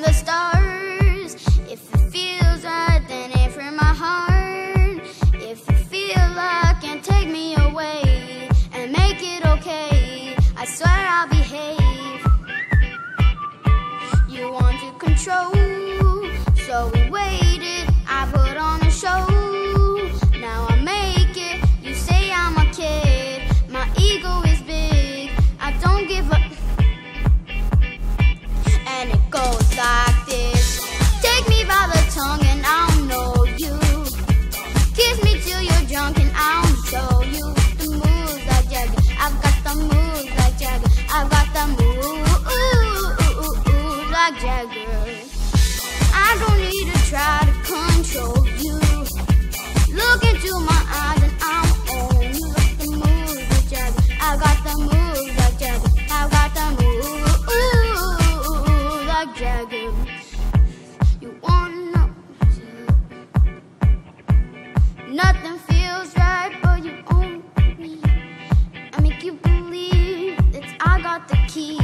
the stars. If it feels right, then aim for my heart. If you feel like and take me away and make it okay, I swear I'll behave. You want to control, so we waited. I put on a show. Now I make it. You say I'm a kid. My ego is big. I don't give up. And it goes like this. Take me by the tongue and I'll know you. Kiss me till you're drunk and I'll show you the moves like Jagger. I've got the moves like Jagger. I've got the moves like Jagger. I don't need to try to control you. Look into my eyes and I'll own you. Like the moves like Jagger. I got the moves like Jagger. I got the moves like Jagger. You wanna know? Nothing feels right, but you own me. I make you believe that I got the key.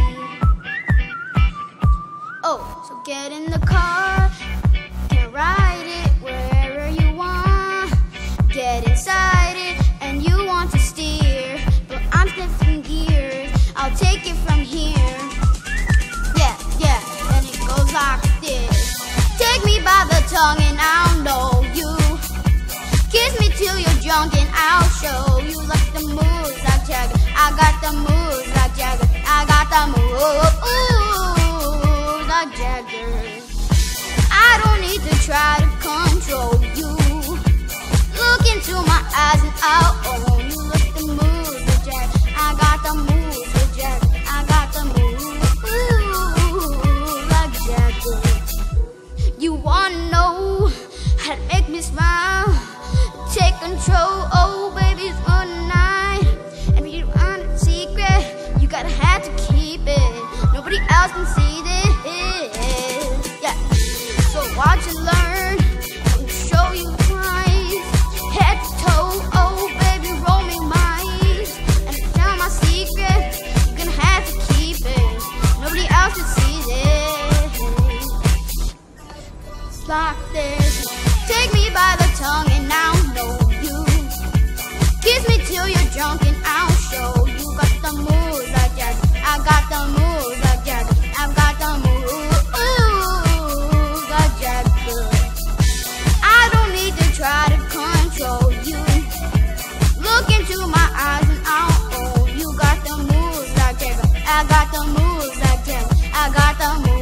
Oh, so get in the car, can ride it wherever you want. Get inside it and you want to steer, but I'm sniffing gears. I'll take it from here. Yeah, yeah, and it goes like this. Take me by the tongue and I'll know you. Kiss me till you're drunk and I'll show you. Like the moves like Jagger. I got the moves like Jagger. I got the moves like Jagger. I don't need to try to control you. Look into my eyes and I'll own you. Look the moves like Jagger. I got the moves like Jagger. I got the moves like Jagger. You wanna know how to make me smile? Take control, oh baby, it's for the night. And if you want a secret, you gotta have to keep it. Nobody else can see this. Yeah. So watch and learn. I'll show you twice. Head to toe, oh baby, roll me mice. And if you tell my secret, you're gonna have to keep it. Nobody else can see this. It's like this. Take me by the tongue and I'll know you. Kiss me till you're drunk and I'll show you. Got the moves like Jagger. I got the moves like Jagger. I've got the moves like Jagger. I don't need to try to control you. Look into my eyes and I'll own you. Got the moves like Jagger. I got the moves like Jagger. I got the moves.